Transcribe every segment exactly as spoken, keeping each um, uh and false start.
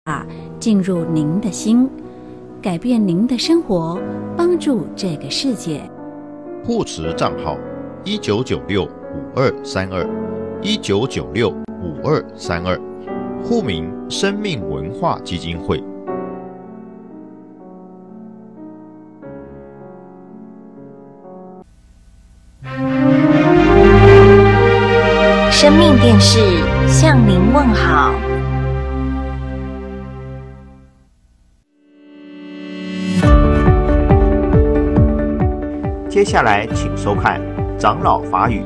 进入您的心，改变您的生活，帮助这个世界。 户池账号一九九六五二三二一九九六五二三二，户名生命文化基金会。 生命电视向您问好。 接下来请收看长老法语。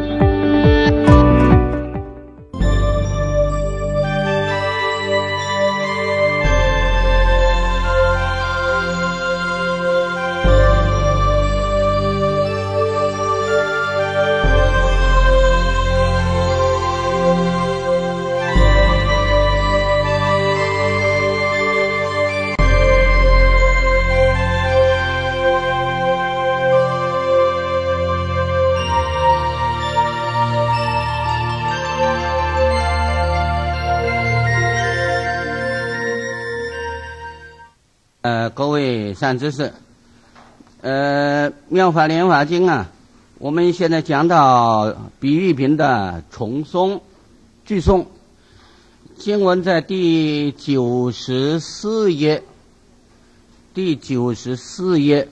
呃，各位善知识，呃，《妙法莲华经》啊，我们现在讲到比喻品的重诵、句诵。经文在第九十四页，第九十四页。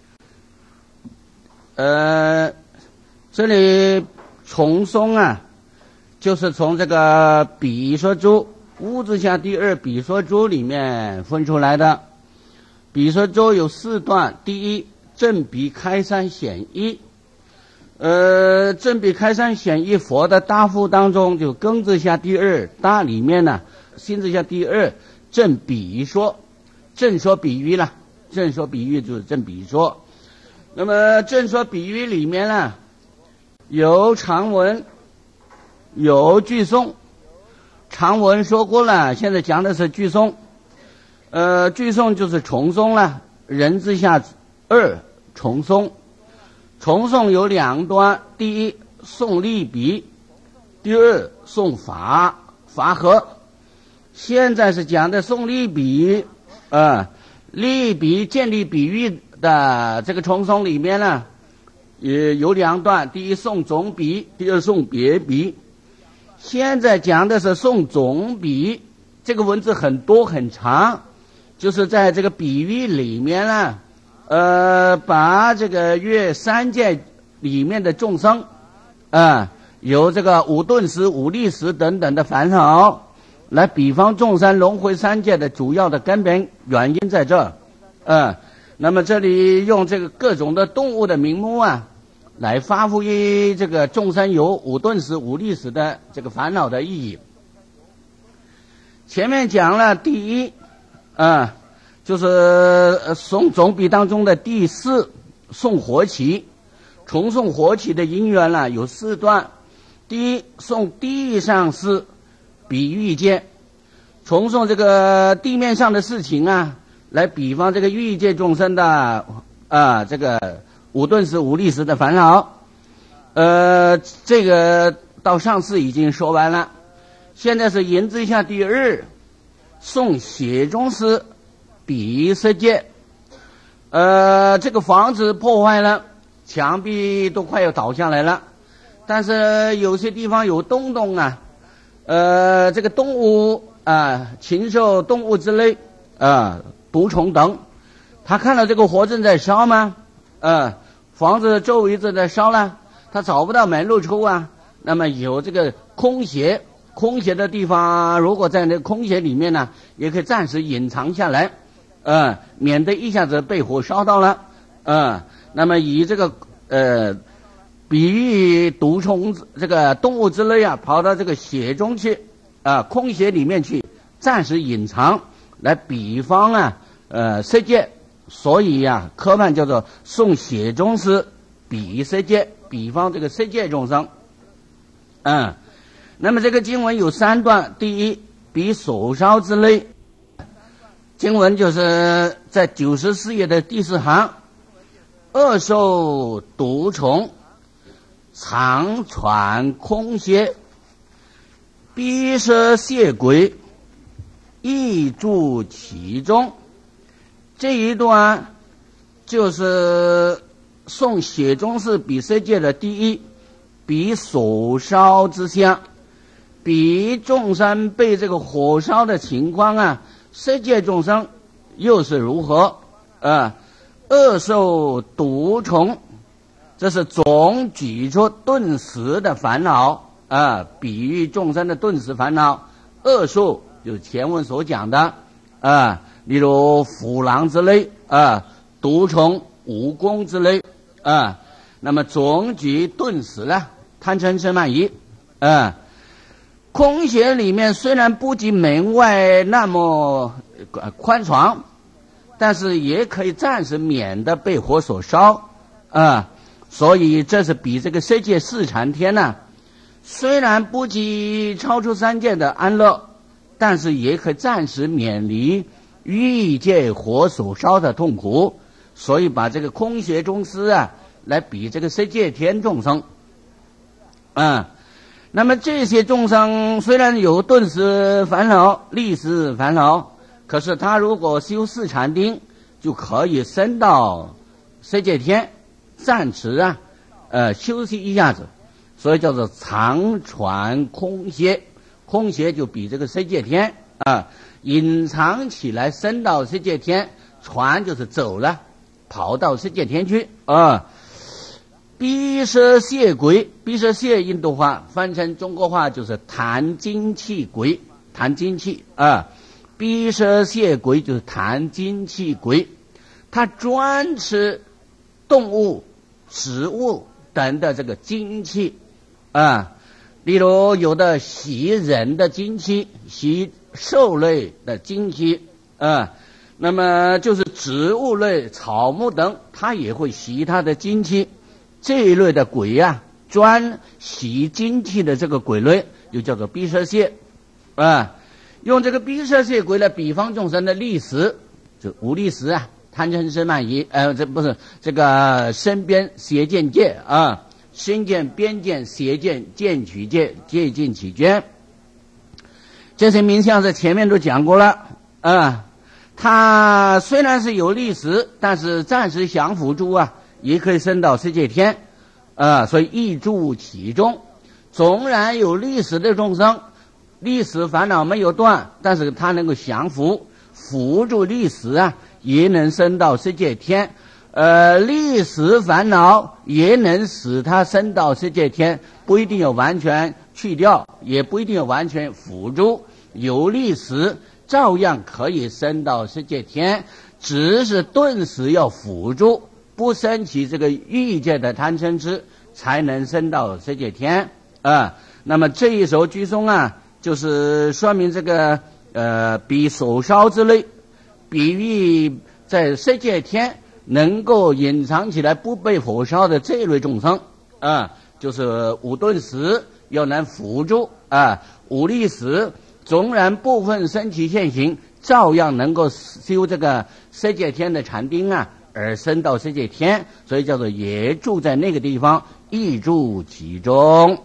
呃，这里重诵啊，就是从这个比说珠屋字下第二比说珠里面分出来的。比说珠有四段，第一正比开山显义，呃，正比开山显义佛的大腹当中就庚字下第二大里面呢，辛字下第二正比说，正说比喻了，正说比喻就是正比说。那么正说比喻里面呢，有长文，有句诵。长文说过了，现在讲的是句诵。呃，句诵就是重诵了，人字下二重诵。重诵有两段，第一诵立比，第二诵法法和。现在是讲的诵立比，呃，立比建立比喻的这个重诵里面呢，也有两段，第一诵总比，第二诵别比。现在讲的是诵总比，这个文字很多很长。就是在这个比喻里面呢，呃，把这个约三界里面的众生，啊、呃，有这个五顿时、五力时等等的烦恼，来比方众生轮回三界的主要的根本原因在这儿，呃，那么这里用这个各种的动物的名目啊，来发挥这个众生有五顿时、五力时的这个烦恼的意义。前面讲了第一。啊、嗯，就是诵总比当中的第四诵活起，重诵活起的因缘呢有四段。第一诵地上事比喻界，重诵这个地面上的事情啊，来比方这个欲界众生的啊、呃、这个五顿时、五力时的烦恼。呃，这个到上次已经说完了，现在是言之下第二。诵写中诗比色界，呃，这个房子破坏了，墙壁都快要倒下来了，但是有些地方有洞洞啊，呃，这个动物啊、呃，禽兽动物之类啊、呃，毒虫等，他看到这个火正在烧吗？呃，房子周围正在烧了，他找不到门路出啊，那么有这个空穴。空穴的地方，如果在那空穴里面呢，也可以暂时隐藏下来，呃，免得一下子被火烧到了，呃，那么以这个呃，比喻毒虫这个动物之类啊，跑到这个穴中去，啊、呃，空穴里面去，暂时隐藏，来比方啊，呃，色界，所以呀、啊，科判叫做诵穴中诗比色界，比方这个色界众生，嗯。那么这个经文有三段，第一比手烧之类，经文就是在九十四页的第四行，恶受毒虫，常喘空歇，逼舍血鬼， 亦住其中。这一段就是宋写中士比世界的第一，比所烧之相，比众生被这个火烧的情况啊，世界众生又是如何啊？恶受毒虫，这是总举出顿时的烦恼啊，比喻众生的顿时烦恼。恶受就是前文所讲的啊，例如虎狼之类啊，毒虫、蜈蚣之类啊。那么总举顿时呢，贪嗔痴慢疑啊。空穴里面虽然不及门外那么宽敞，但是也可以暂时免得被火所烧啊。所以这是比这个世界四禅天呢、啊，虽然不及超出三界的安乐，但是也可以暂时免离欲界火所烧的痛苦。所以把这个空穴中师啊来比这个世界天众生啊。那么这些众生虽然有顿时烦恼、历时烦恼，可是他如果修四禅定，就可以升到世界天，暂时啊，呃，休息一下子，所以叫做长传空穴。空穴就比这个世界天啊，隐藏起来升到世界天，传就是走了，跑到世界天去啊。逼舍谢鬼，逼舍谢印度话翻成中国话就是弹精气鬼，弹精气啊。逼舍谢鬼就是弹精气鬼，他专吃动物、植物等的这个精气啊，例如有的吸人的精气，吸兽类的精气啊，那么就是植物类、草木等，它也会吸它的精气。这一类的鬼啊，专吸精气的这个鬼类，就叫做逼舍谢啊。用这个逼舍谢鬼来比方众生的历史，就无历史啊，贪嗔痴慢疑，呃，这不是这个身边邪见界啊，身见、边见、邪见、见取界、戒禁起见，这些名相在前面都讲过了啊。它虽然是有历史，但是暂时降伏住啊，也可以升到世界天啊，所以亦住其中。纵然有历史的众生，历史烦恼没有断，但是他能够降伏，扶住历史啊，也能升到世界天。呃，历史烦恼也能使他升到世界天，不一定要完全去掉，也不一定要完全辅助，有历史照样可以升到世界天，只是顿时要辅助，不升起这个欲界的贪嗔痴，才能升到世界天啊。那么这一首居颂啊，就是说明这个呃，比所烧之类，比喻在世界天能够隐藏起来不被火烧的这类众生啊，就是五顿时要能辅助啊，五力时纵然部分升起现行，照样能够修这个世界天的禅定啊，而升到世界天，所以叫做也住在那个地方，亦住其中。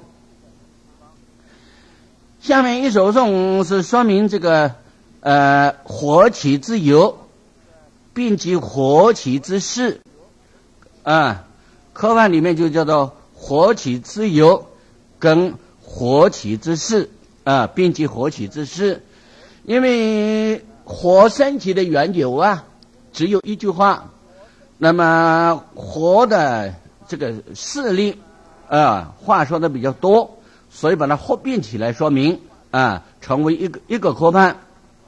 下面一首颂是说明这个呃火起之由，并及火起之事啊，科判里面就叫做火起之由跟火起之事啊，并及火起之事。因为火升起的缘由啊，只有一句话，那么火的这个势力啊，话说的比较多，所以把它合并起来说明啊，成为一个一个科判。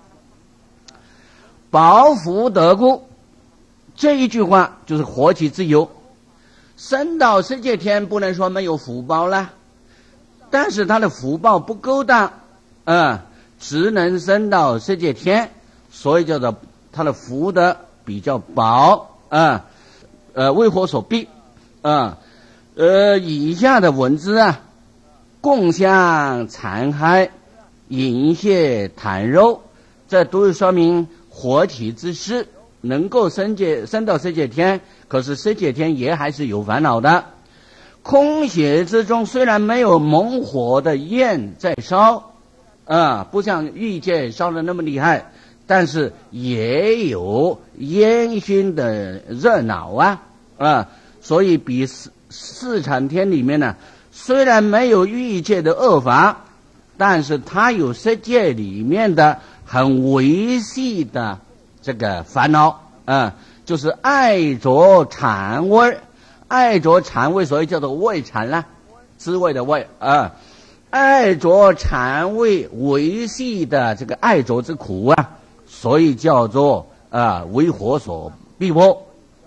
保福得故，这一句话就是火起之由。升到世界天不能说没有福报了，但是他的福报不够大啊，只能升到世界天，所以叫做他的福德比较薄啊，呃，为火所逼啊。呃，以下的文字啊，共相残骸，饮血袒肉，这都是说明火起之事能够升界升到世界天，可是世界天也还是有烦恼的。空血之中虽然没有猛火的焰在烧啊，不像欲界烧的那么厉害，但是也有烟熏的热闹啊啊，所以比四四禅天里面呢，虽然没有欲界的恶法，但是它有色界里面的很微细的这个烦恼啊，就是爱着禅味，爱着禅味，所以叫做味禅啦，滋味的味啊。爱着禅味维系的这个爱着之苦啊，所以叫做啊为火所逼迫。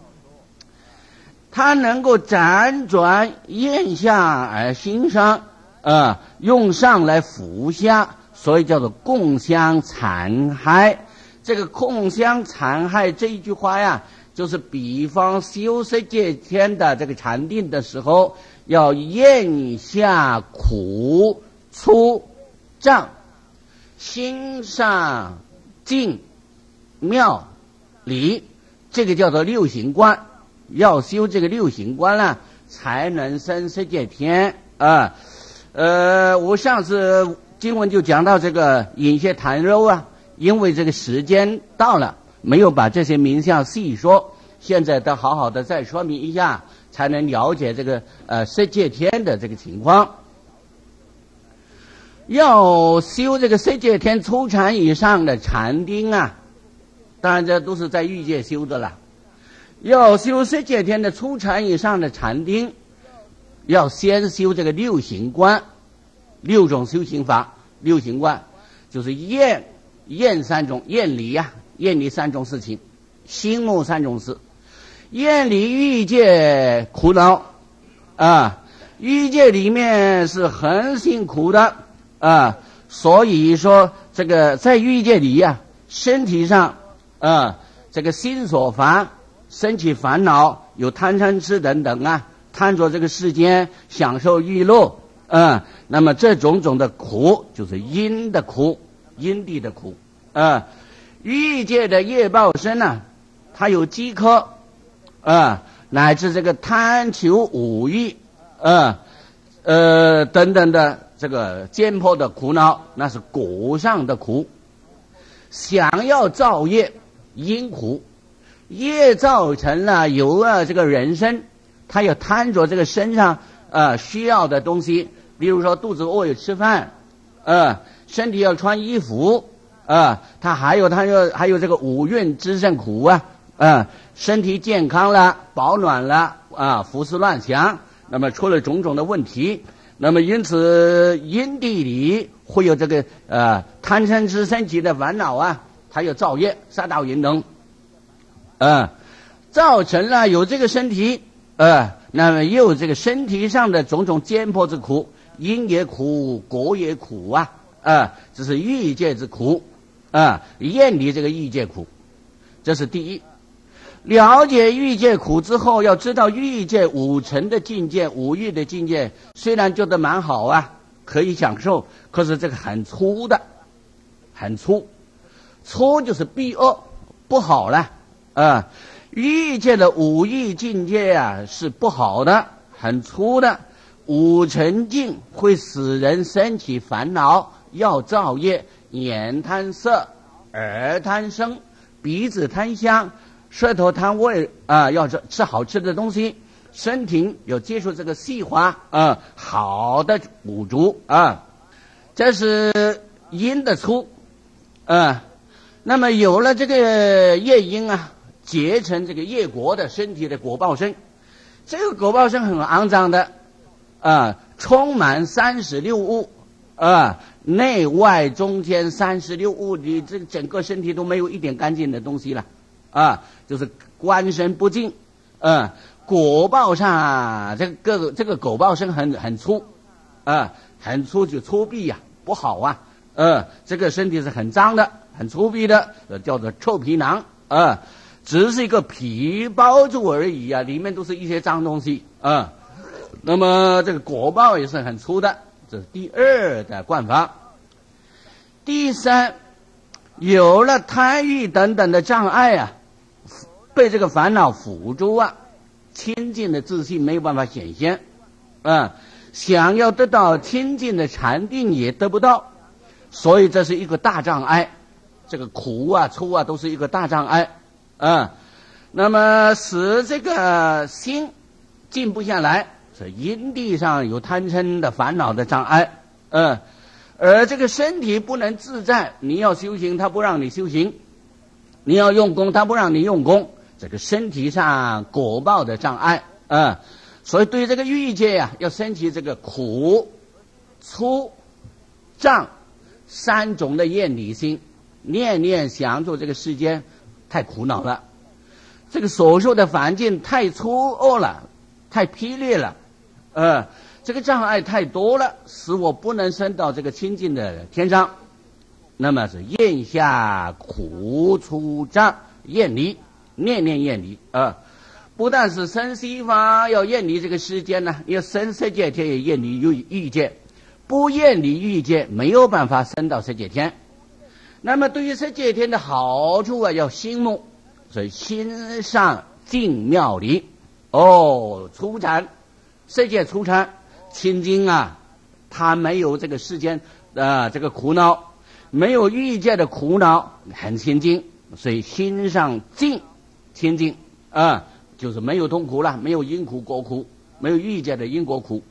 它能够辗转咽下而心上啊，用上来服下，所以叫做共相残害。这个共相残害这一句话呀，就是比方修色界天的这个禅定的时候，要咽下苦出障，心上静妙理，这个叫做六行观。要修这个六行观呢，才能生色界天啊。呃，我上次经文就讲到这个饮些痰肉啊，因为这个时间到了，没有把这些名相细说，现在得好好的再说明一下，才能了解这个呃色界天的这个情况。要修这个色界天初禅以上的禅定啊，当然这都是在欲界修的了。要修色界天的初禅以上的禅定，要先修这个六行观，六种修行法。六行观就是厌厌三种，厌离呀、啊，厌离三种事情，心目三种事，厌离欲界苦恼啊，欲界里面是很辛苦的啊，所以说这个在欲界里呀、啊，身体上啊，这个心所烦，升起烦恼，有贪嗔痴等等啊，贪着这个世间，享受娱乐，嗯，那么这种种的苦就是因的苦，因地的苦，啊，欲界的业报身呢、啊，它有饥渴，啊，乃至这个贪求五欲，啊，呃等等的这个艰迫的苦恼，那是果上的苦。想要造业，因苦。业造成了有了这个人身，他要贪着这个身上呃需要的东西，比如说肚子饿有吃饭，呃身体要穿衣服，呃他还有他有还有这个五蕴之甚苦啊，呃身体健康了，保暖了啊，胡思乱想，那么出了种种的问题，那么因此因地里会有这个呃贪嗔痴升起的烦恼啊，他要造业，杀盗淫等。啊，造成了有这个身体，呃，那么也有这个身体上的种种艰迫之苦，因也苦，果也苦啊，啊，这是欲界之苦，啊，厌离这个欲界苦，这是第一。了解欲界苦之后，要知道欲界五尘的境界，五欲的境界，虽然觉得蛮好啊，可以享受，可是这个很粗的，很粗，粗就是避恶，不好了。啊，欲界的五欲境界啊是不好的，很粗的。五尘境会使人生起烦恼，要造业，眼贪色，耳贪声，鼻子贪香，舌头贪味啊，要吃吃好吃的东西，身体有接触这个细滑啊好的五足啊，这是因的粗啊。那么有了这个业因啊，结成这个业果的身体的果报身，这个果报身很肮脏的啊，充满三十六物啊，内外中间三十六物，你这整个身体都没有一点干净的东西了啊，就是观身不净啊。果报上啊，这个这个果报身很很粗啊，很粗就粗鄙呀、啊，不好啊，呃，这个身体是很脏的，很粗鄙的，叫做臭皮囊啊。只是一个皮包住而已啊，里面都是一些脏东西啊。那么这个果报也是很粗的，这是第二的观法。第三，有了贪欲等等的障碍啊，被这个烦恼辅助啊，清净的自信没有办法显现啊，想要得到清净的禅定也得不到， 所以这是一个大障碍，这个苦啊粗啊都是一个大障碍啊。那么使这个心静不下来，是因地上有贪嗔的烦恼的障碍，嗯、呃，而这个身体不能自在，你要修行，他不让你修行；你要用功，他不让你用功，这个身体上果报的障碍，嗯、呃，所以对这个欲界呀、啊，要升起这个苦、粗、障三种的厌离心，念念想着这个世间太苦恼了，这个所受的环境太粗恶了，太霹烈了，呃，这个障碍太多了，使我不能升到这个清净的天上。那么是咽下苦粗障厌离，念念厌离啊、呃！不但是生西方要厌离这个世间呢，要生色界天也厌离欲欲界，不厌离欲界没有办法升到色界天。那么对于色界天的好处啊，要心目，所以心上净妙离。哦，初禅，世界初禅清净啊，他没有这个世间啊、呃、这个苦恼，没有欲界的苦恼，很清净，所以心上净清净啊、呃，就是没有痛苦了，没有因苦果苦，没有欲界的因果苦。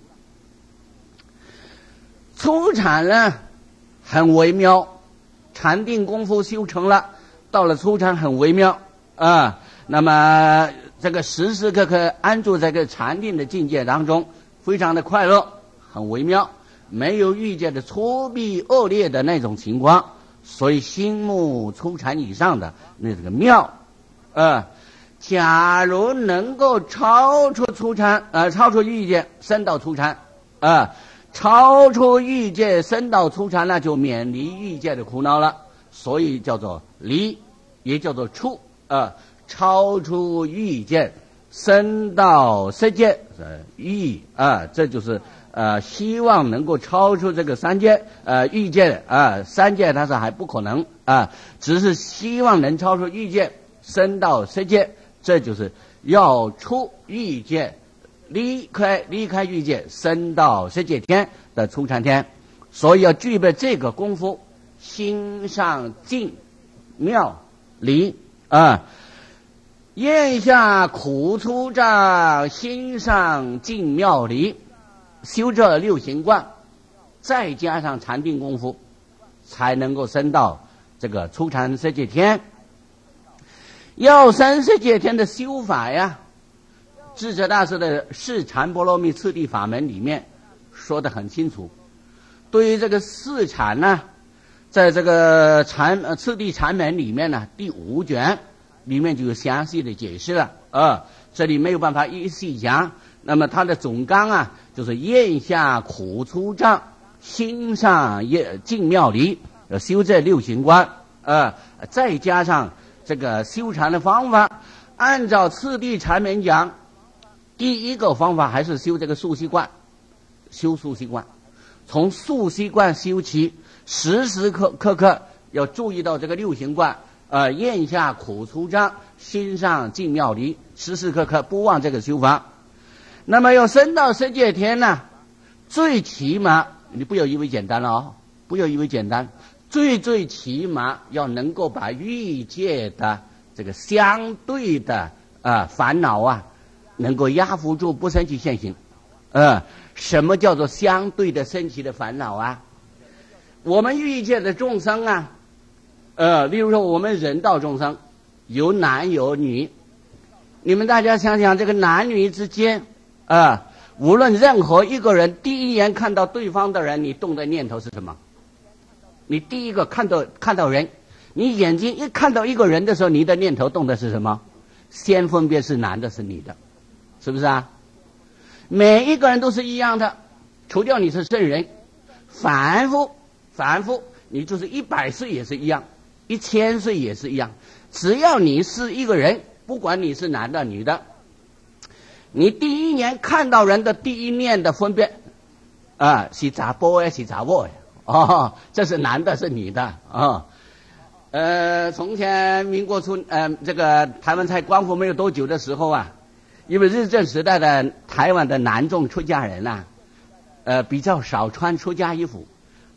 初禅呢很微妙，禅定功夫修成了，到了初禅很微妙啊、呃，那么这个时时刻刻安住在这个禅定的境界当中，非常的快乐，很微妙，没有欲界的粗鄙恶劣的那种情况，所以心目初禅以上的那这个妙，呃，假如能够超出初禅，呃，超出欲界，升到初禅，呃，超出欲界，升到初禅，那就免离欲界的苦恼了，所以叫做离，也叫做出，呃。超出欲界，升到色界，呃，欲啊，这就是呃，希望能够超出这个三界，呃，欲界啊，三界它是还不可能啊，只是希望能超出欲界，升到色界，这就是要出欲界，离开离开欲界，升到色界天的初禅天，所以要具备这个功夫，心上净妙离啊。咽下苦粗障，心上净妙离，修这六行观，再加上禅定功夫，才能够升到这个初禅色界天。要升色界天的修法呀，智者大师的四禅波罗蜜次第法门里面说得很清楚。对于这个四禅呢，在这个禅呃次第禅门里面呢，第五卷里面就有详细的解释了啊、呃，这里没有办法一一细讲。那么它的总纲啊，就是咽下苦粗障，心上净妙离，修这六行观，呃，再加上这个修禅的方法，按照次第禅门讲，第一个方法还是修这个数息观，修数息观，从数息观修起，时时刻刻刻要注意到这个六行观。呃，咽下苦粗障，心上净妙离，时时刻刻不忘这个修法。那么要升到色界天呢，最起码你不要以为简单了哦，不要以为简单，最最起码要能够把欲界的这个相对的啊、呃、烦恼啊，能够压服住，不升起现行。呃，什么叫做相对的升起的烦恼啊？我们欲界的众生啊。呃，例如说我们人道众生有男有女，你们大家想想，这个男女之间啊、呃，无论任何一个人第一眼看到对方的人，你动的念头是什么？你第一个看到看到人，你眼睛一看到一个人的时候，你的念头动的是什么？先分别是男的是女的，是不是啊？每一个人都是一样的，除掉你是圣人，凡夫凡夫，你就是一百岁也是一样。一千岁也是一样，只要你是一个人，不管你是男的女的，你第一年看到人的第一念的分别啊，是查甫呀，是查某呀，哦，这是男的，是女的啊、哦。呃，从前民国初，呃，这个台湾才光复没有多久的时候啊，因为日治时代的台湾的男众出家人啊，呃，比较少穿出家衣服。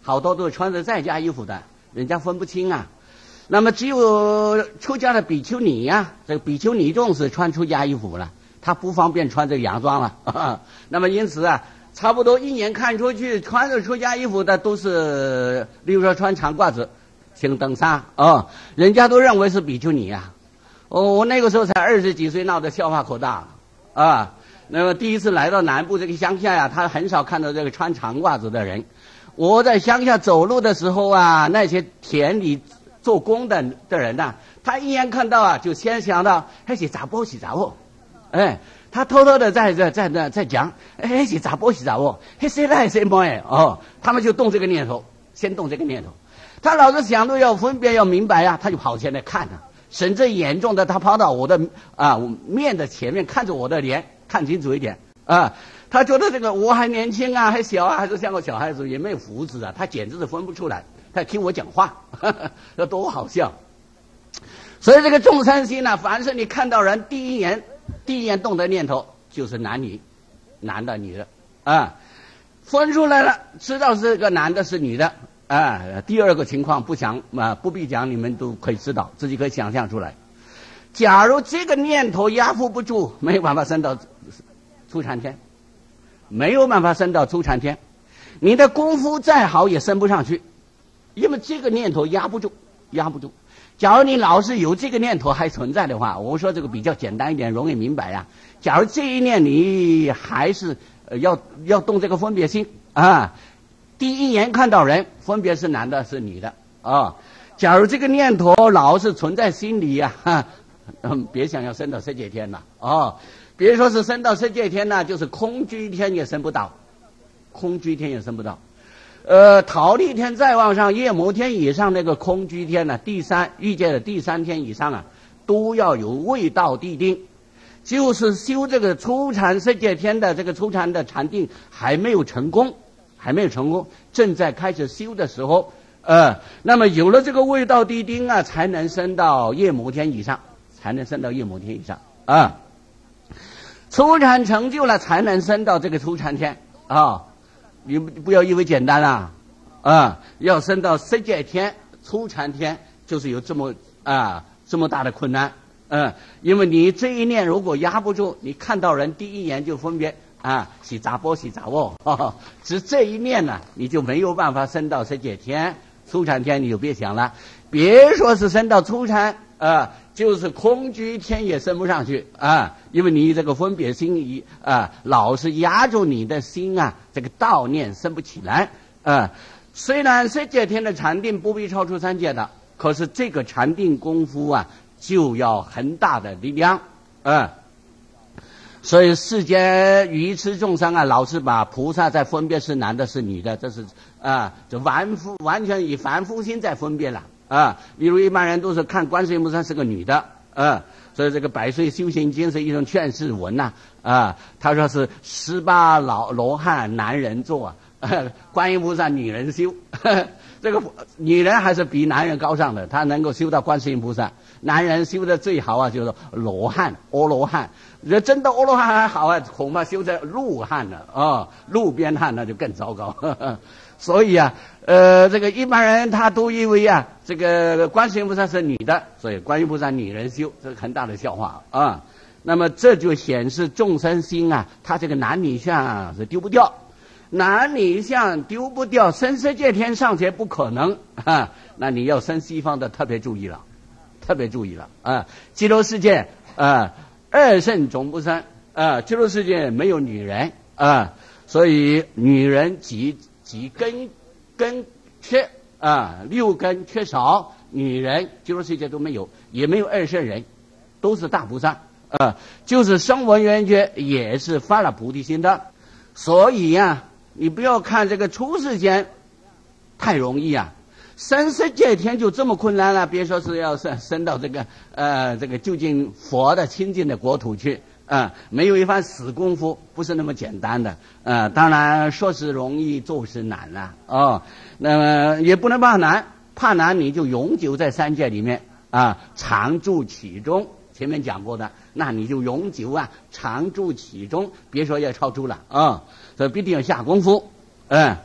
好多都是穿着在家衣服的，人家分不清啊。那么只有出家的比丘尼呀、啊，这个比丘尼众是穿出家衣服了，他不方便穿这个洋装了。呵呵那么因此啊，差不多一年看出去穿着出家衣服的都是，例如说穿长褂子、青灯纱啊、哦，人家都认为是比丘尼啊。哦，我那个时候才二十几岁，闹得笑话口大啊。那么第一次来到南部这个乡下呀，他很少看到这个穿长褂子的人。我在乡下走路的时候啊，那些田里做工的的人呐、啊，他一眼看到啊，就先想到那是杂波是杂波，哎，他偷偷的在在在那在讲，哎是杂波是杂波，嘿谁来谁么哎哦，他们就动这个念头，先动这个念头。他老是想着要分别要明白呀、啊，他就跑前来看啊，甚至严重的他跑到我的啊面的前面看着我的脸，看清楚一点啊。他觉得这个我还年轻啊，还小啊，还是像个小孩子，也没有胡子啊，他简直是分不出来。他听我讲话，呵呵这多好笑！所以这个众生心呢、啊，凡是你看到人第一眼，第一眼动的念头就是男女，男的女的啊，分出来了，知道是个男的是女的啊。第二个情况不讲啊，不必讲，你们都可以知道，自己可以想象出来。假如这个念头压服不住，没有办法升到初禅天，没有办法升到初禅天，你的功夫再好也升不上去。因为这个念头压不住，压不住。假如你老是有这个念头还存在的话，我说这个比较简单一点，容易明白呀、啊。假如这一念你还是、呃、要要动这个分别心啊，第一眼看到人，分别是男的是女的啊。假如这个念头老是存在心里呀、啊，嗯，别想要升到色界天了啊。别说是升到色界天呢，就是空居天也升不到，空居天也升不到。呃，忉利天再往上，夜摩天以上那个空居天呢、啊，第三欲界的第三天以上啊，都要有未到地定，就是修这个初禅色界天的这个初禅的禅定还没有成功，还没有成功，正在开始修的时候，呃，那么有了这个未到地定啊，才能升到夜摩天以上，才能升到夜摩天以上啊。初禅成就了，才能升到这个初禅天啊。你不要以为简单啦，啊，要升到色界天、初禅天，就是有这么啊这么大的困难，嗯、啊，因为你这一念如果压不住，你看到人第一眼就分别啊洗杂波洗杂波，只这一念呢、啊，你就没有办法升到色界天、初禅天，你就别想了，别说是升到初禅啊。就是空居天也升不上去啊，因为你这个分别心一啊，老是压住你的心啊，这个道念升不起来啊。虽然色界天的禅定不必超出三界的，可是这个禅定功夫啊，就要很大的力量啊。所以世间愚痴众生啊，老是把菩萨在分别是男的是女的，这是啊，就完夫完全以凡夫心在分别了。啊，例如一般人都是看观世音菩萨是个女的，啊，所以这个百岁修行经是一种劝世文呐、啊，啊，他说是十八老罗汉男人做，啊，观音菩萨女人修，呵呵这个女人还是比男人高尚的，她能够修到观世音菩萨，男人修的最好啊，就是罗汉、阿罗汉，这真的阿罗汉还好啊，恐怕修在路汉了啊，路边汉那就更糟糕。呵呵所以啊，呃，这个一般人他都以为啊，这个观世音菩萨是女的，所以观音菩萨女人修，这是很大的笑话啊。那么这就显示众生心啊，他这个男女相是丢不掉，男女相丢不掉，升色界天上学不可能啊。那你要升西方的特别注意了，特别注意了啊。极乐世界啊，二圣总不生啊，极乐世界没有女人啊，所以女人极。几根根缺啊，六根缺少，女人极乐世界都没有，也没有二圣人，都是大菩萨啊，就是声闻缘觉也是发了菩提心的。所以呀、啊，你不要看这个出世间太容易啊，升色界天就这么困难了，别说是要升升到这个呃这个就近佛的清净的国土去。啊，没有一番死功夫，不是那么简单的。呃，当然说是容易，做是难了哦。那么也不能怕难，怕难你就永久在三界里面啊，常住其中。前面讲过的，那你就永久啊，常住其中，别说要超出了啊。所以必定要下功夫。嗯，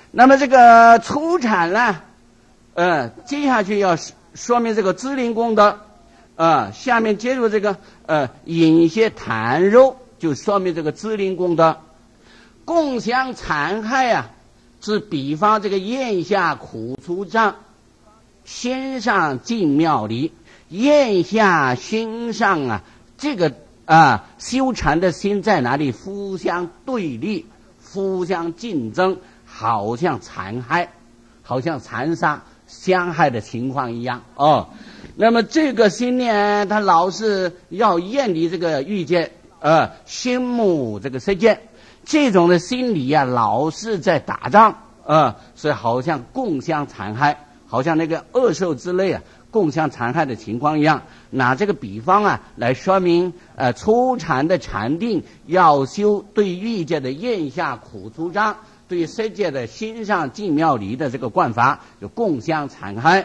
那么这个初禅呢，呃，接下去要说明这个资灵功德，啊、呃，下面接入这个呃饮些痰肉，就说明这个资灵功德。共相残害啊，是比方这个咽下苦除障，心上进妙离。咽下心上啊，这个啊修禅的心在哪里？互相对立，互相竞争，好像残害，好像残杀相害的情况一样哦。那么这个心呢，他老是要厌离这个欲界，呃，心目这个色界，这种的心理啊，老是在打仗，呃，所以好像共相残害，好像那个恶兽之类啊，共相残害的情况一样。拿这个比方啊，来说明呃初禅的禅定要修对欲界的咽下苦除障，对色界的心上进妙离的这个观法，有共相残害。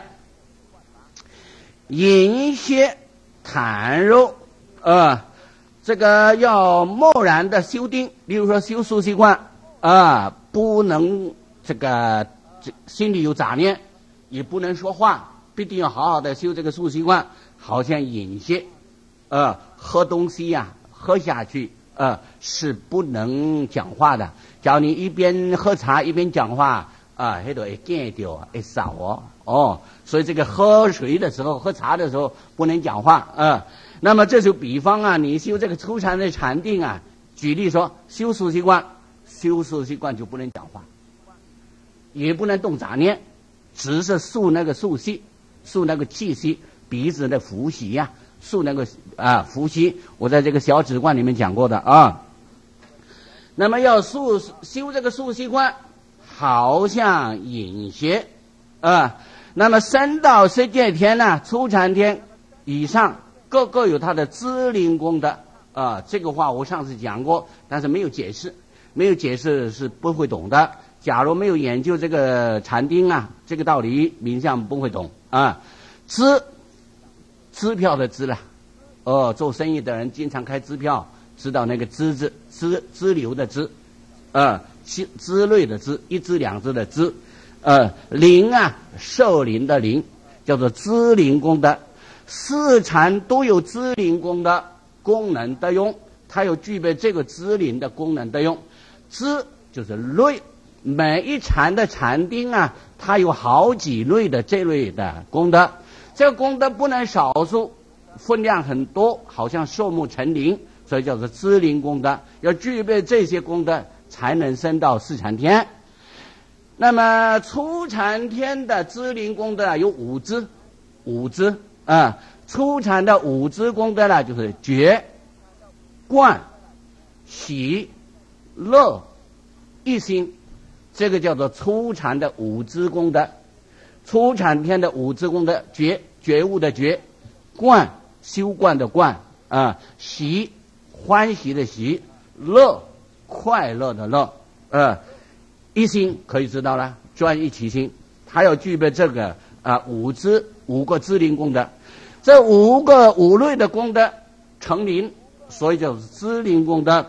饮些痰肉，呃，这个要默然的修定，例如说修数习惯啊、呃，不能这个这心里有杂念，也不能说话，必定要好好的修这个数习惯。好像饮些，呃，喝东西呀、啊，喝下去，呃，是不能讲话的。假如你一边喝茶一边讲话，啊，那都会见掉，会少哦，哦，所以这个喝水的时候、喝茶的时候不能讲话，呃，那么这就比方啊，你修这个初禅的禅定啊，举例说，修数习惯，修数习惯就不能讲话，也不能动杂念，只是数那个数息，数那个气息。鼻子的呼吸呀、啊，数那个啊呼吸，我在这个小止观里面讲过的啊。那么要数修这个数习惯，好像饮些啊。那么升到色界天呢，初禅天以上，各个有它的资灵功德啊。这个话我上次讲过，但是没有解释，没有解释是不会懂的。假如没有研究这个禅定啊，这个道理冥想不会懂啊。资支票的支了，哦，做生意的人经常开支票，知道那个支字，支支流的支，呃，支支类的支，一支两支的支，呃，灵啊，受灵的灵，叫做资灵功德。四禅都有资灵功德功能的用，它有具备这个资灵的功能的用。资就是类，每一禅的禅定啊，它有好几类的这类的功德。这个功德不能少数，分量很多，好像寿木成灵，所以叫做资灵功德。要具备这些功德，才能升到四禅天。那么初禅天的资灵功德有五支，五支啊。初禅的五支功德呢，就是觉、观、喜、乐、一心，这个叫做初禅的五支功德。初禅天的五支功德，觉觉悟的觉，观修观的观啊，喜欢喜的喜，乐快乐的乐，呃，一心可以知道了，专一其心，它要具备这个啊五支五个资灵功德，这五个五类的功德成灵，所以叫资灵功德。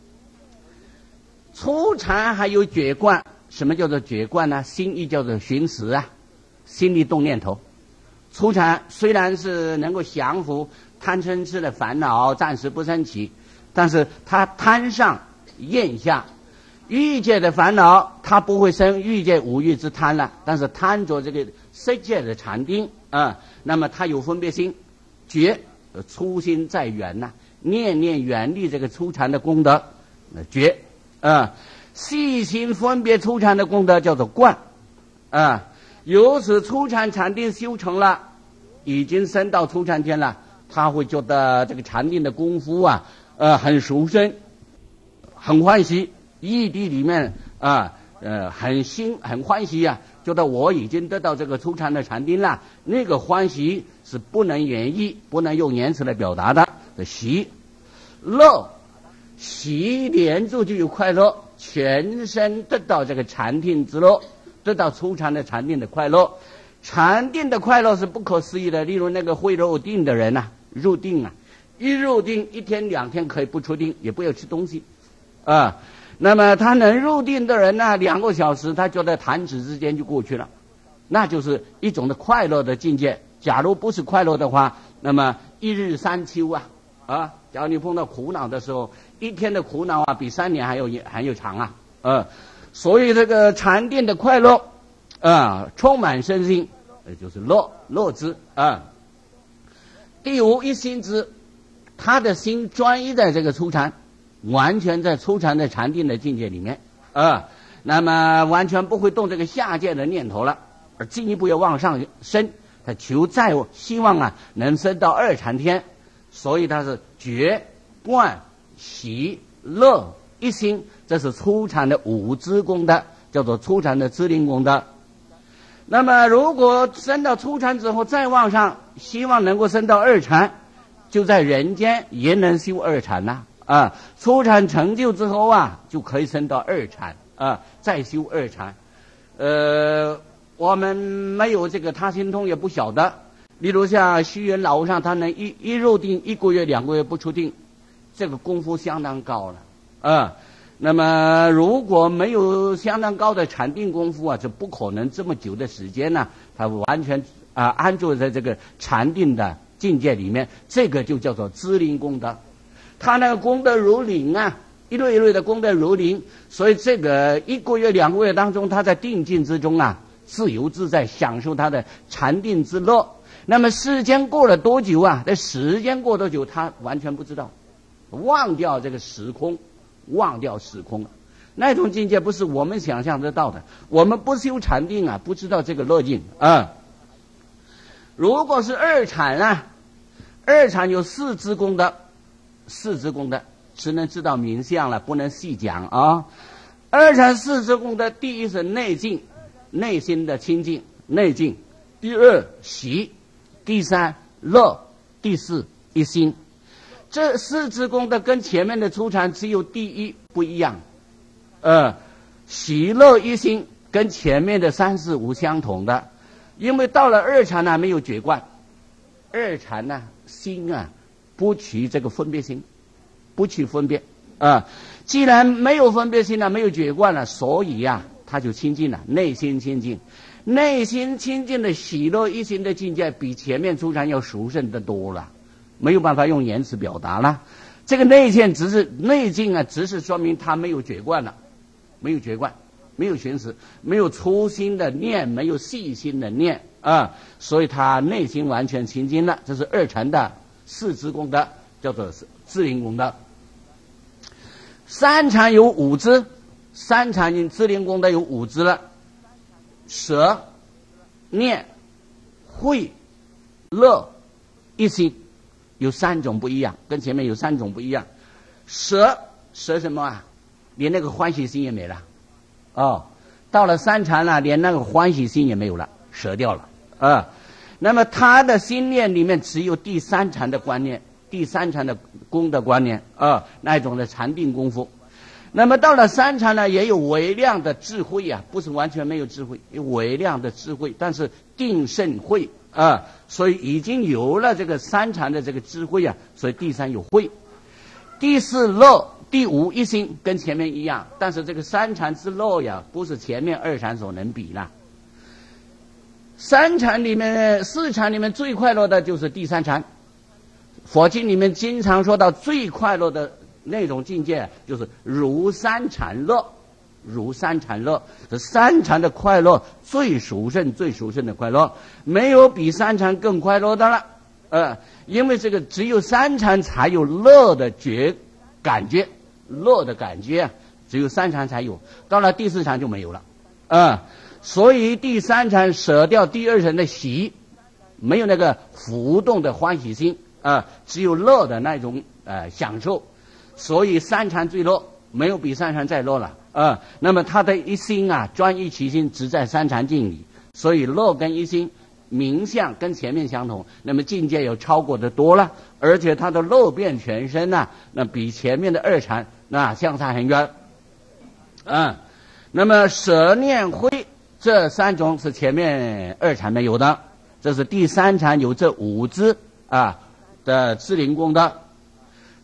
初禅还有觉观，什么叫做觉观呢？心意叫做寻思啊。心里动念头，初禅虽然是能够降服贪嗔痴的烦恼，暂时不升起，但是他贪上厌下，欲界的烦恼他不会生欲界五欲之贪了，但是贪着这个色界的禅定啊，那么他有分别心，觉初心在缘呐、啊，念念远离这个初禅的功德，觉啊，细心分别初禅的功德叫做观啊。由此初禅禅定修成了，已经升到初禅天了，他会觉得这个禅定的功夫啊，呃，很殊胜，很欢喜，异地里面啊，呃，很心很欢喜啊，觉得我已经得到这个初禅的禅定了，那个欢喜是不能言绎，不能用言辞来表达的。喜、乐、喜连住就有快乐，全身得到这个禅定之乐。得到初禅的禅定的快乐，禅定的快乐是不可思议的。例如那个会入定的人呐、啊，入定啊，一入定一天两天可以不出定，也不要吃东西，啊， 那么他能入定的人呢，两个小时他就在弹指之间就过去了，那就是一种的快乐的境界。假如不是快乐的话，那么一日三秋啊啊！假如你碰到苦恼的时候，一天的苦恼啊，比三年还有还有长啊，呃，所以这个禅定的快乐啊，充满身心，也就是乐乐之啊。第五一心之，他的心专一在这个初禅，完全在初禅的禅定的境界里面啊，那么完全不会动这个下界的念头了，而进一步要往上升，他求再希望啊能升到二禅天，所以他是觉观喜乐一心，这是初禅的五支功德，叫做初禅的支灵功德。那么如果升到初禅之后再往上，希望能够升到二禅，就在人间也能修二禅呐啊！初禅成就之后啊，就可以升到二禅啊，再修二禅。呃，我们没有这个他心通也不晓得。例如像虚云老和尚，他能一一入定一个月两个月不出定，这个功夫相当高了啊。那么如果没有相当高的禅定功夫啊，就不可能这么久的时间呢、啊，他完全啊安住在这个禅定的境界里面，这个就叫做支灵功德。他那个功德如林啊，一类一类的功德如林，所以这个一个月两个月当中，他在定境之中啊，自由自在享受他的禅定之乐。那么时间过了多久啊？这时间过多久，他完全不知道，忘掉这个时空，忘掉时空，那种境界不是我们想象得到的。我们不修禅定啊，不知道这个乐境啊。如果是二禅啊，二禅有四支功德，四支功德只能知道名相了，不能细讲啊。二禅四支功德，第一是内静，内心的清净内静；第二喜，第三乐，第四一心。这四支功德跟前面的初禅只有第一不一样，呃，喜乐一心跟前面的三四五相同的，因为到了二禅呢没有觉观，二禅呢心啊不取这个分别心，不取分别啊、呃，既然没有分别心了，没有觉观了，所以呀、啊、他就清净了，内心清净，内心清净的喜乐一心的境界比前面初禅要殊胜得多了。没有办法用言辞表达了，这个内见只是内境啊，只是说明他没有觉观了，没有觉观，没有寻思，没有粗心的念，没有细心的念啊，所以他内心完全清净了。这是二禅的四支功德，叫做支灵功德。三禅有五支，三禅因支灵功德有五支了，舍、念、慧、乐、一心。有三种不一样，跟前面有三种不一样。舍舍什么啊？连那个欢喜心也没了。哦，到了三禅了，连那个欢喜心也没有了，舍掉了啊。那么他的心念里面只有第三禅的观念，第三禅的功德观念啊，那种的禅定功夫。那么到了三禅呢，也有微量的智慧啊，不是完全没有智慧，有微量的智慧，但是定胜慧。啊，所以已经有了这个三禅的这个智慧啊，所以第三有慧，第四乐，第五一心，跟前面一样，但是这个三禅之乐呀，不是前面二禅所能比啦。三禅里面，四禅里面最快乐的就是第三禅，佛经里面经常说到最快乐的那种境界，就是如三禅乐。如三禅乐，这三禅的快乐最殊胜，最殊胜的快乐，没有比三禅更快乐的了。呃，因为这个只有三禅才有乐的觉感觉，乐的感觉啊，只有三禅才有，到了第四禅就没有了。啊、呃，所以第三禅舍掉第二禅的喜，没有那个浮动的欢喜心啊、呃，只有乐的那种呃享受，所以三禅最乐，没有比三禅再乐了。啊、呃，那么他的一心啊，专一其心，只在三禅境里，所以乐跟一心名相跟前面相同，那么境界有超过的多了，而且他的乐遍全身呐、啊，那比前面的二禅那相差很远。嗯，那么舍、念、慧这三种是前面二禅没有的，这是第三禅有这五支啊的支灵功德。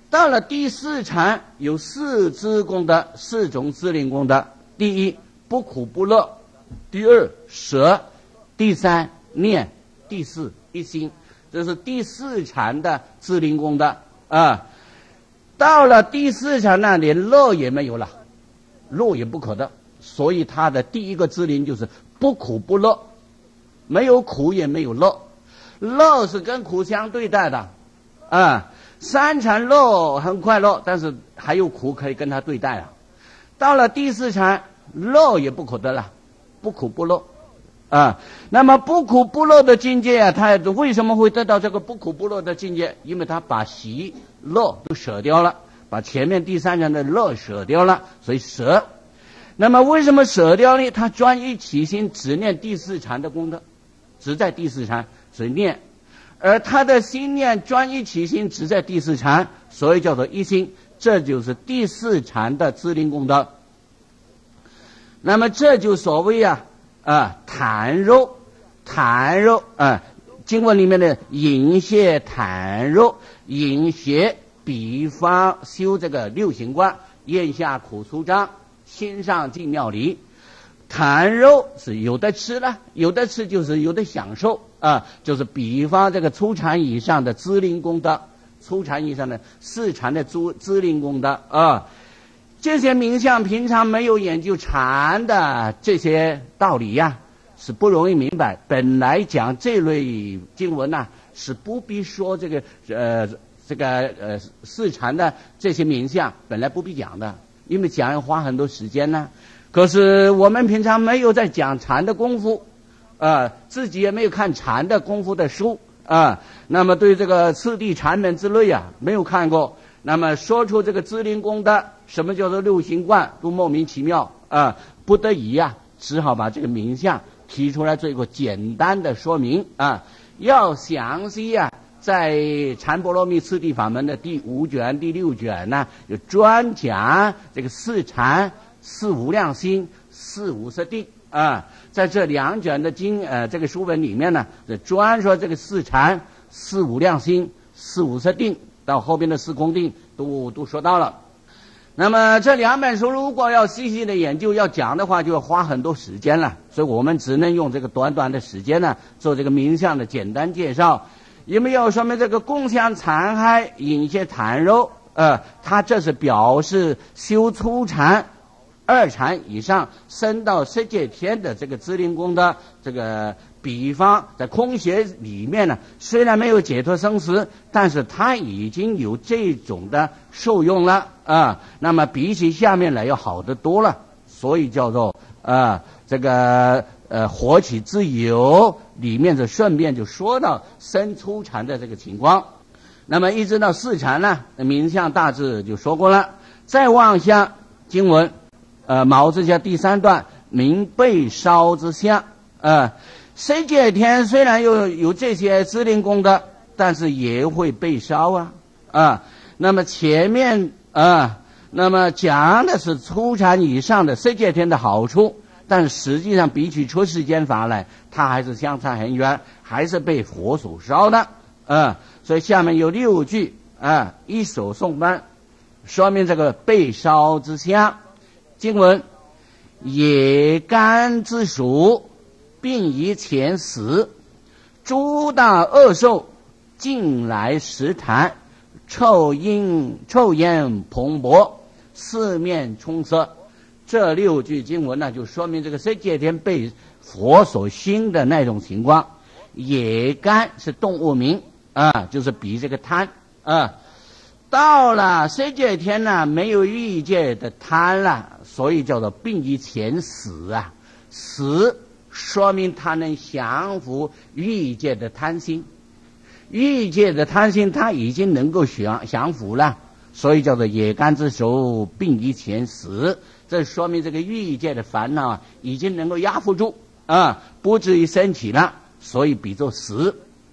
到了第四禅，有四支功德，四种支灵功德。第一，不苦不乐；第二，舍；第三，念；第四，一心。这是第四禅的支灵功德啊。到了第四禅呢，连乐也没有了，乐也不可得，所以他的第一个支灵就是不苦不乐，没有苦也没有乐，乐是跟苦相对待的啊。三禅乐很快乐，但是还有苦可以跟他对待啊。到了第四禅，乐也不可得了，不苦不乐啊。那么不苦不乐的境界啊，他为什么会得到这个不苦不乐的境界？因为他把喜乐都舍掉了，把前面第三禅的乐舍掉了，所以舍。那么为什么舍掉呢？他专一起心，只念第四禅的功德，只在第四禅，所以念。而他的心念专一起心，只在第四禅，所以叫做一心。这就是第四禅的支灵功德。那么这就所谓啊啊坦柔，坦柔啊，经文里面的引泄坦柔，引泄比方修这个六行观，咽下苦苏章，心上进妙离。坦柔是有的吃了，有的吃就是有的享受啊，就是比方这个初禅以上的支灵功德，初禅以上的四禅的支支灵功德啊。这些名相平常没有研究禅的这些道理呀、啊，是不容易明白。本来讲这类经文呐、啊，是不必说这个呃这个呃四禅的这些名相，本来不必讲的，因为讲要花很多时间呢、啊。可是我们平常没有在讲禅的功夫，啊，自己也没有看禅的功夫的书啊，那么对这个次第禅门之类啊没有看过，那么说出这个支灵功德，什么叫做六行观，都莫名其妙啊，不得已呀、啊，只好把这个名相提出来做一个简单的说明啊。要详细啊，在禅波罗蜜次第法门的第五卷、第六卷呢，有专讲这个四禅。四无量心，四无色定啊，在这两卷的经呃这个书本里面呢，专说这个四禅、四无量心、四无色定，到后边的四空定都都说到了。那么这两本书如果要细细的研究要讲的话，就要花很多时间了，所以我们只能用这个短短的时间呢，做这个名相的简单介绍。因为要说明这个共相残害引些袒柔，呃，它这是表示修初禅。二禅以上升到色界天的这个支灵功德，这个比方在空学里面呢，虽然没有解脱生死，但是它已经有这种的受用了啊。那么比起下面来要好得多了，所以叫做啊这个呃活起之有里面就顺便就说到升初禅的这个情况。那么一直到四禅呢，名相大致就说过了。再往下经文。呃，毛之下第三段名被烧之相，呃，色界天虽然有有这些支灵功德，但是也会被烧啊啊。那么前面啊，那么讲的是初禅以上的色界天的好处，但实际上比起出世间法来，它还是相差很远，还是被火所烧的啊。所以下面有六句啊，一首颂般，说明这个被烧之相。经文：野干之属，并以前死，诸大恶兽近来食痰，臭烟臭烟蓬勃，四面充塞。这六句经文呢，就说明这个色界天被火所熏的那种情况。野干是动物名啊，就是比这个贪啊。到了色界天呢，没有欲界的贪了，所以叫做并以前死啊。死说明他能降服欲界的贪心，欲界的贪心他已经能够降降服了，所以叫做野干之手并以前死。这说明这个欲界的烦恼啊，已经能够压服住啊，不至于升起了，所以比作死。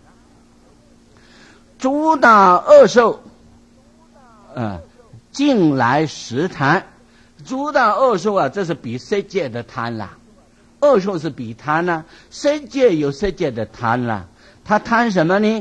诸大恶兽。呃，近来食贪，诸大恶兽啊，这是比色界的贪啦。恶兽是比贪啦，色界有色界的贪啦。他贪什么呢？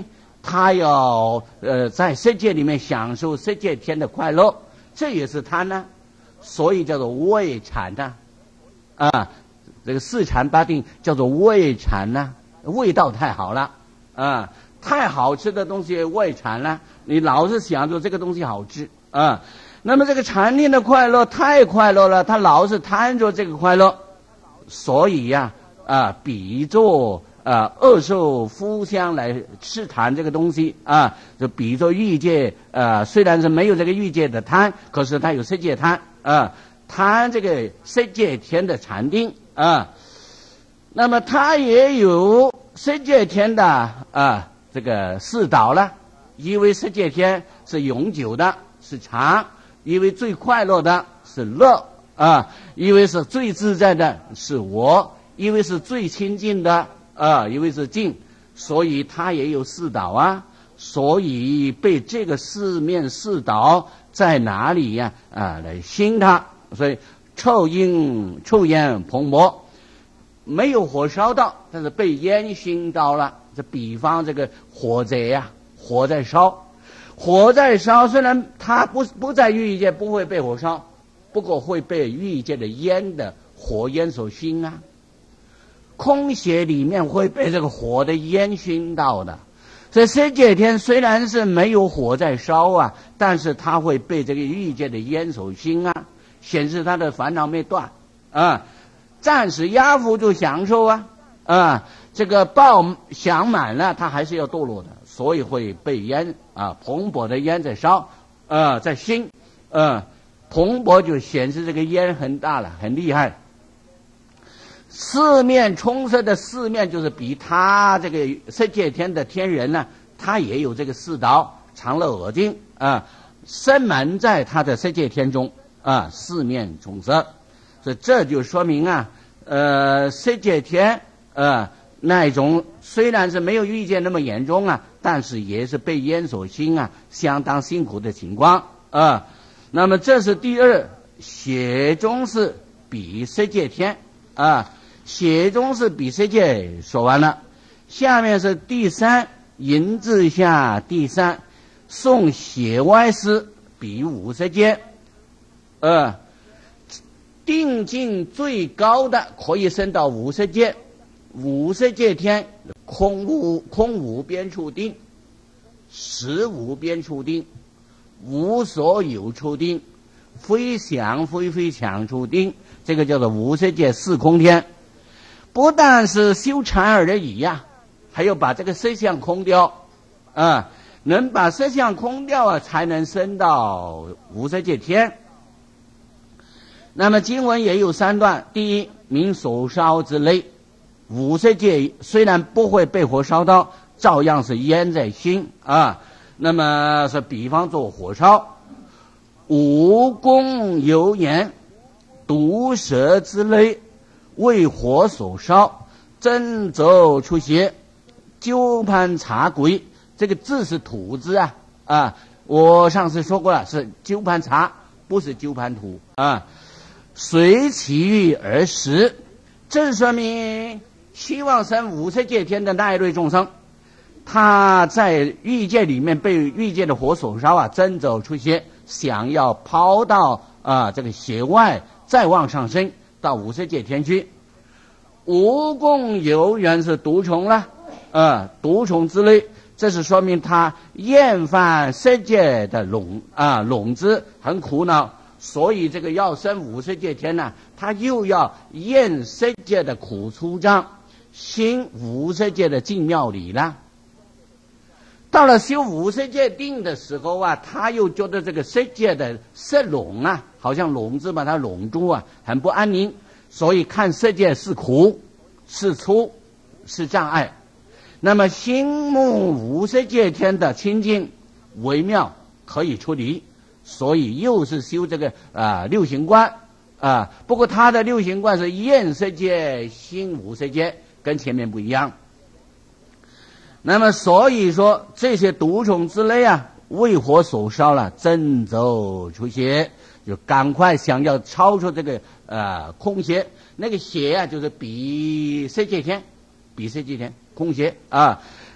他要呃在世界里面享受世界天的快乐，这也是贪呢，所以叫做味馋呐，啊，这个四禅八定叫做味馋呐，味道太好了啊，太好吃的东西味馋了，你老是想着这个东西好吃啊，那么这个禅定的快乐太快乐了，他老是贪着这个快乐，所以呀啊，比作啊，恶受夫相来吃贪这个东西啊，就比作欲界啊，虽然是没有这个欲界的贪，可是它有色界贪啊，贪这个色界天的禅定啊，那么它也有色界天的啊这个四导了，因为色界天是永久的，是常，因为最快乐的是乐啊，因为是最自在的是我，因为是最亲近的。啊，因为是静，所以它也有四导啊，所以被这个四面四导在哪里呀？啊，来兴它，所以臭烟臭烟蓬勃，没有火烧到，但是被烟熏到了。这比方这个火灾呀、啊，火在烧，火在烧，虽然它不不在欲界，不会被火烧，不过会被欲界的烟的火焰所熏啊。空穴里面会被这个火的烟熏到的，所以色界天虽然是没有火在烧啊，但是它会被这个欲界的烟所熏啊，显示他的烦恼没断啊，暂时压服住享受啊啊，这个报享满了，它还是要堕落的，所以会被烟啊蓬勃的烟在烧啊，在熏啊，蓬勃就显示这个烟很大了，很厉害。四面充塞的四面，就是比他这个色界天的天人呢，他也有这个四导常乐我净啊，深满在他的色界天中啊，四面充塞，所以这就说明啊，呃，色界天呃那一种虽然是没有欲界那么严重啊，但是也是被烟所熏啊，相当辛苦的情况啊。那么这是第二，血中是比色界天啊。血中是比色界说完了，下面是第三，银字下第三，送血外师比五色界，呃，定境最高的可以升到五色界，五色界天空无空无边处定，实无边处定，无所有处定，非想非非想处定，这个叫做五色界四空天。不但是修禅而已呀、啊，还要把这个色相空掉啊，能把色相空掉啊，才能升到无色界天。那么经文也有三段，第一，明所烧之类，五色界虽然不会被火烧到，照样是烟在熏啊。那么是比方做火烧，无功有眼，毒蛇之类。为火所烧，真则出血，鸠盘茶鬼，这个字是土字啊啊！我上次说过了，是鸠盘茶，不是鸠盘土啊。随其欲而食，这说明希望生五色界天的那一类众生，他在欲界里面被欲界的火所烧啊，真则出血，想要抛到啊这个血外，再往上升。到五色界天去，无功有缘是毒虫了，呃，毒虫之类，这是说明他厌烦色界的笼啊笼子，很苦恼，所以这个要生五色界天呢，他又要厌色界的苦粗障，兴五色界的净妙理了。到了修五色界定的时候啊，他又觉得这个色界的色笼啊，好像笼子把它笼住啊，很不安宁，所以看色界是苦，是粗，是障碍。那么心目无色界天的清净微妙可以出离，所以又是修这个啊、呃、六行观啊。不过他的六行观是厌色界心无色界，跟前面不一样。那么所以说这些毒虫之类啊，为火所烧了，真走出血，就赶快想要超出这个呃空血，那个血啊就是比色界天，比色界天空血啊，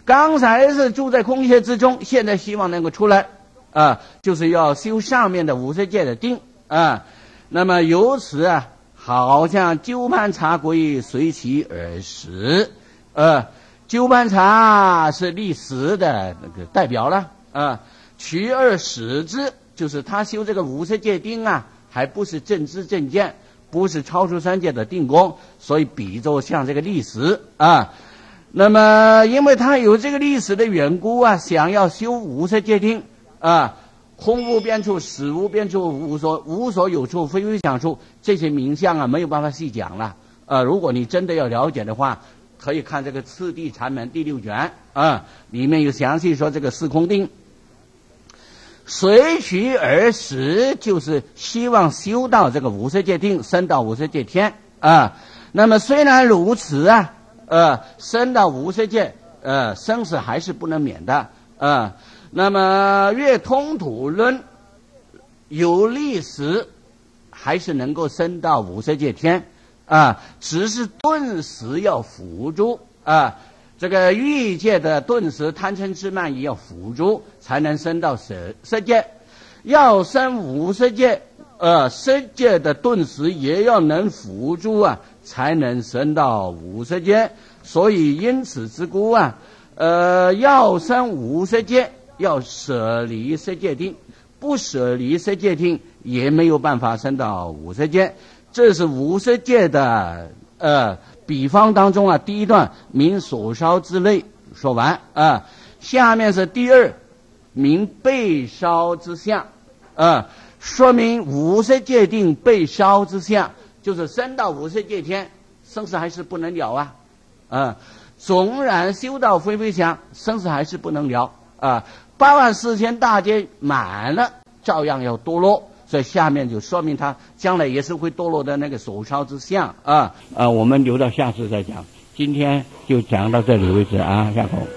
刚才是住在空穴之中，现在希望能够出来，啊，就是要修上面的五十戒的定啊。那么由此啊，好像鸠盘茶归随其而死，呃，鸠盘茶是历史的那个代表了啊。取而使之，就是他修这个五十戒定啊，还不是正知正见，不是超出三界的定功，所以比作像这个历史啊。那么因为他有这个历史的缘故啊，想要修无色界定啊，空无边处，实无边处，无所无所有处，非非想处，这些名相啊没有办法细讲了啊。如果你真的要了解的话，可以看这个次第禅门第六卷啊，里面有详细说这个四空定。随取而使，就是希望修到这个无色界定，升到无色界天啊。那么虽然如此啊，呃，升到无色界，呃，生死还是不能免的啊。那么越通土论有历史，还是能够升到无色界天啊，只是顿时要辅助啊。这个欲界的顿时贪嗔痴慢疑要辅助，才能升到色色界。要升无色界，呃，色界的顿时也要能辅助啊，才能升到无色界。所以因此之故啊，呃，要升无色界，要舍离色界定，不舍离色界定，也没有办法升到无色界。这是无色界的呃。比方当中啊，第一段明所烧之类说完啊，下面是第二明被烧之相啊，说明无色界定被烧之相，就是升到无色界天，生死还是不能了啊啊，纵然修到非非想，生死还是不能了啊，八万四千大劫满了，照样要堕落。所以下面就说明他将来也是会堕落的那个所烧之相啊啊，我们留到下次再讲，今天就讲到这里为止啊，下口。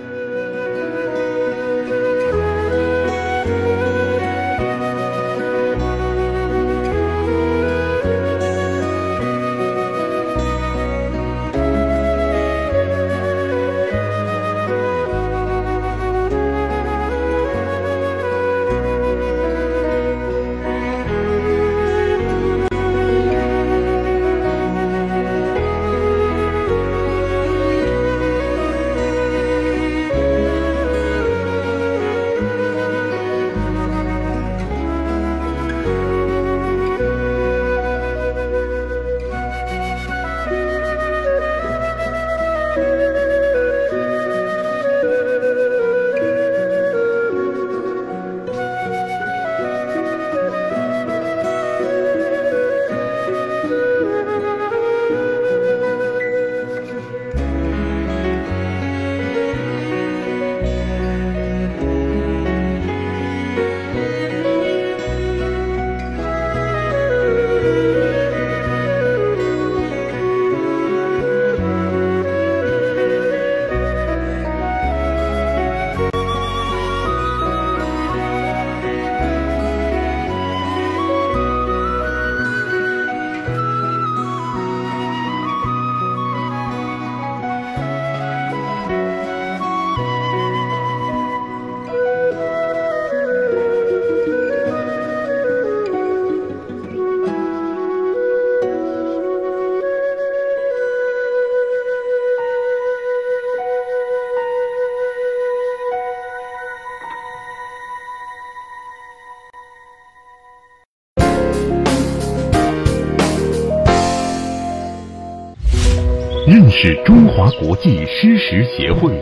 认识中华国际施食协会。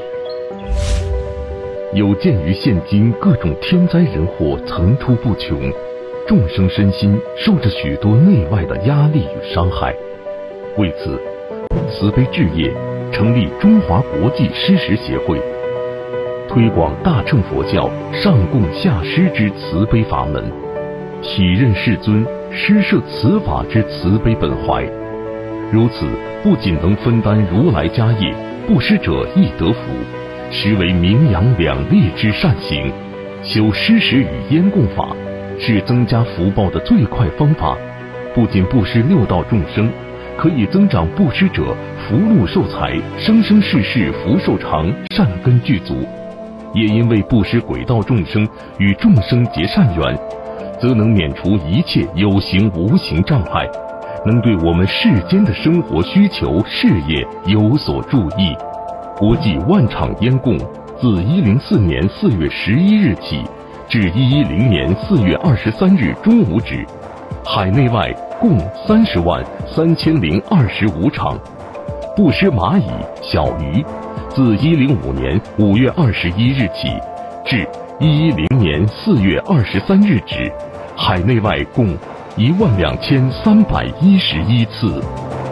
有鉴于现今各种天灾人祸层出不穷，众生身心受着许多内外的压力与伤害，为此慈悲置业成立中华国际施食协会，推广大乘佛教上供下施之慈悲法门，体认世尊施设此法之慈悲本怀。如此不仅能分担如来家业，布施者亦得福，实为名扬两利之善行。修施食与烟供法是增加福报的最快方法，不仅布施六道众生， 可以增长布施者福禄寿财，生生世世福寿长，善根具足。也因为布施轨道众生，与众生结善缘，则能免除一切有形无形障碍，能对我们世间的生活需求、事业有所助益。国际万场烟供自一零四年四月十一日起至一一零年四月二十三日中午止，海内外共三十万三千零二十五场。布施蚂蚁、小鱼，自一零五年五月二十一日起至一一零年四月二十三日止，海内外共一万两千三百一十一次。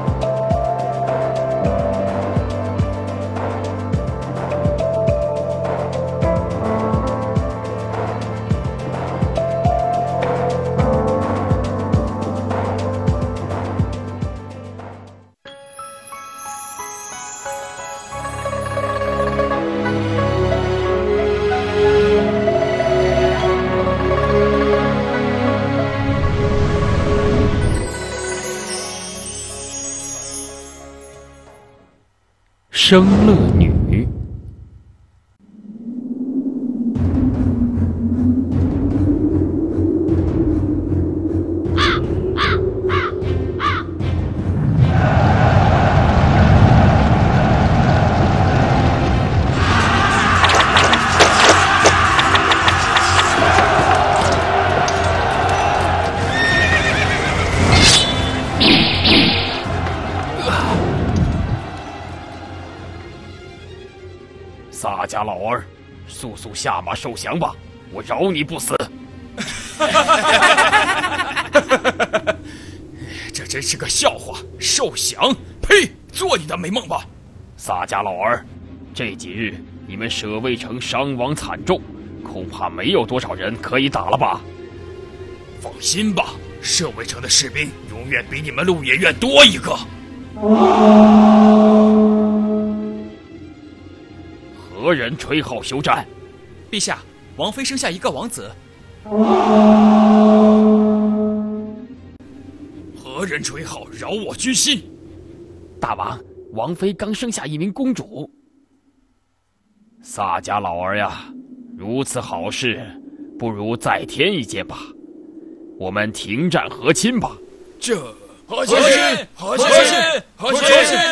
生乐女。 洒家老儿，速速下马受降吧，我饶你不死。 这真是个笑话！受降？呸！做你的美梦吧！ 洒家老儿，这几日你们舍卫城伤亡惨重，恐怕没有多少人可以打了吧？ 放心吧，舍卫城的士兵永远比你们鹿野院多一个。 何人吹号休战？ 陛下，王妃生下一个王子。何人吹号扰我军心？ 大王，王妃刚生下一名公主。洒家老儿呀，如此好事，不如再添一件吧。我们停战和亲吧。 这和亲，和亲，和亲。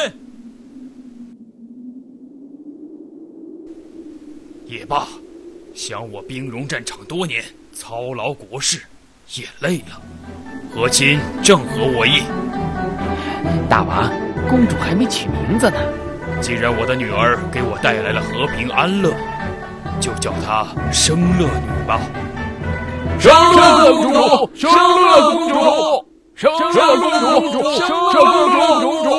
也罢，想我兵戎战场多年，操劳国事，也累了。和亲正合我意。 大王，公主还没取名字呢。 既然我的女儿给我带来了和平安乐，就叫她生乐女吧。 生乐公主，生乐公主，生乐公主，生乐公主。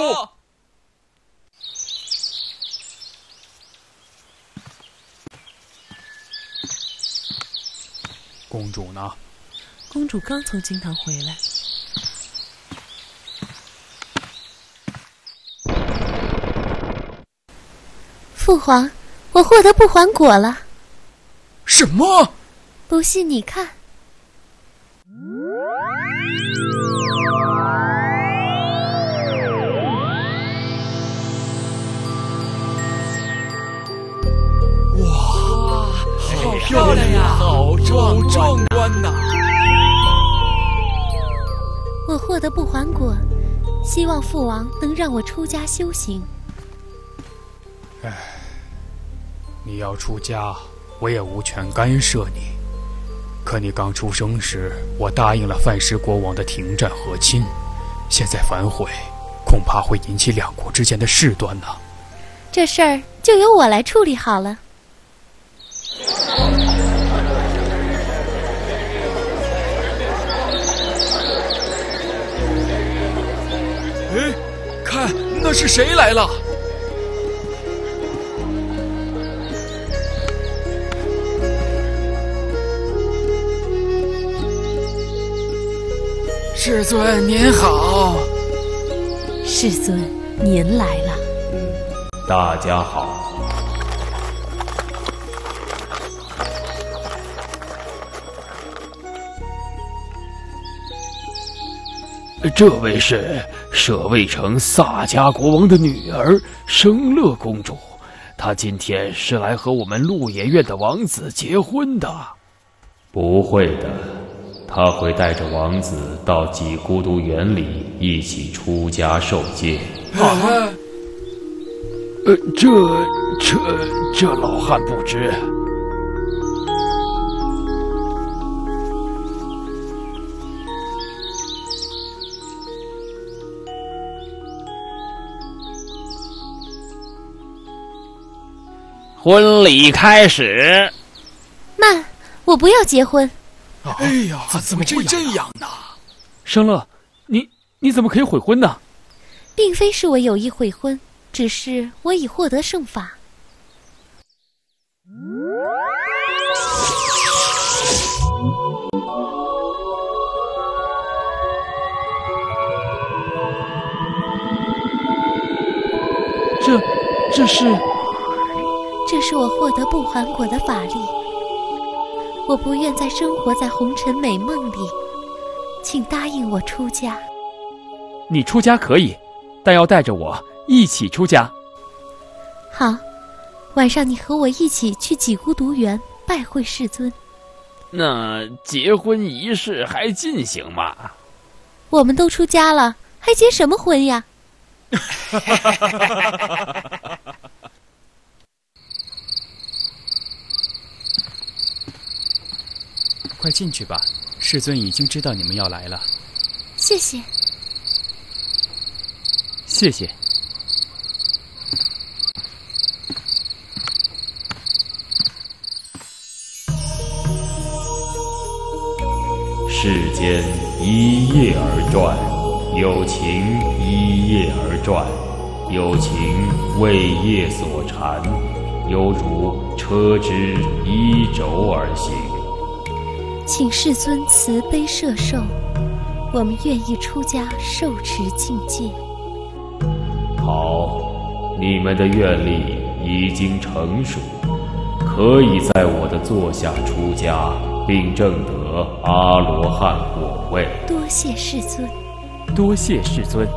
公主呢？ 公主刚从金堂回来。 父皇，我获得不还果了。 什么？ 不信你看。 哇，好漂亮呀！好壮观呐！ 我获得不还果，希望父王能让我出家修行。 唉，你要出家，我也无权干涉你。可你刚出生时，我答应了范氏国王的停战和亲，现在反悔，恐怕会引起两国之间的事端呢。 这事儿就由我来处理好了。 哎，看，那是谁来了？世尊您好。 世尊您来了。 大家好。 这位是舍卫城萨迦国王的女儿生乐公主，她今天是来和我们鹿野院的王子结婚的。 不会的，她会带着王子到几孤独园里一起出家受戒。 啊？呃，这这这老汉不知。婚礼开始。 慢，我不要结婚。 哎呀，怎么会这样呢？ 生乐，你你怎么可以悔婚呢？ 并非是我有意悔婚，只是我已获得圣法。 这这是。 这是我获得不还果的法力，我不愿再生活在红尘美梦里，请答应我出家。 你出家可以，但要带着我一起出家。 好，晚上你和我一起去几孤独园拜会世尊。 那结婚仪式还进行吗？ 我们都出家了，还结什么婚呀？ 快进去吧，世尊已经知道你们要来了。 谢谢。 谢谢。 世间一叶而转，有情一叶而转，有情为叶所缠，犹如车之依轴而行。 请世尊慈悲摄受，我们愿意出家受持境界。 好，你们的愿力已经成熟，可以在我的座下出家，并证得阿罗汉果位。 多谢世尊。 多谢世尊。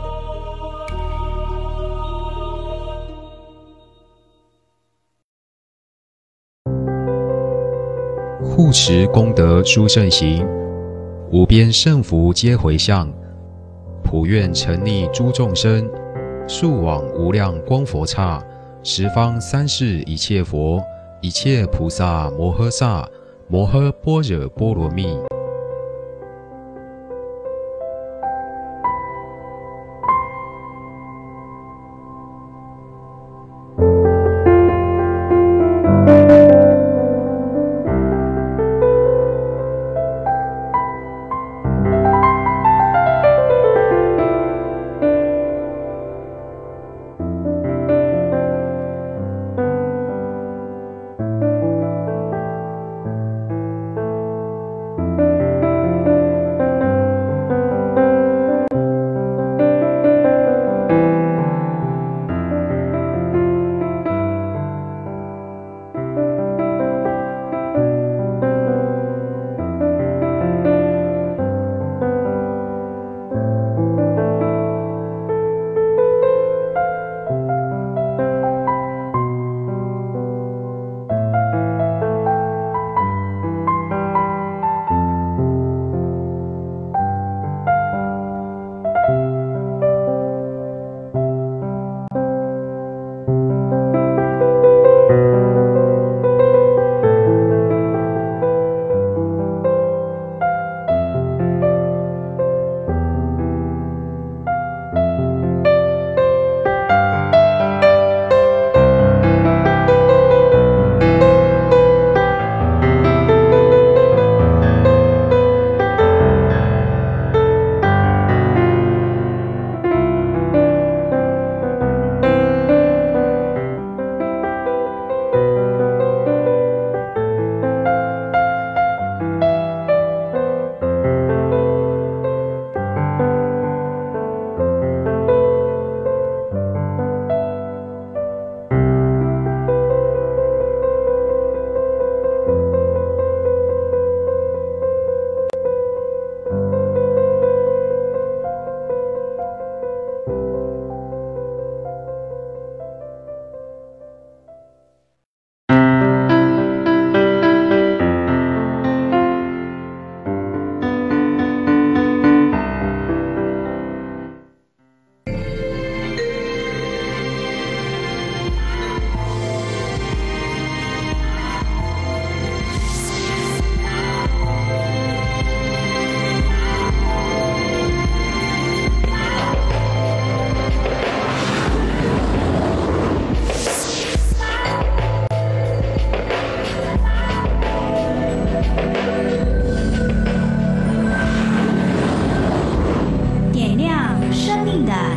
护持功德殊胜行，无边胜福皆回向，普愿沉溺诸众生，速往无量光佛刹，十方三世一切佛，一切菩萨摩诃萨，摩诃般若波罗蜜。 you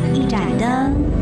一盏灯，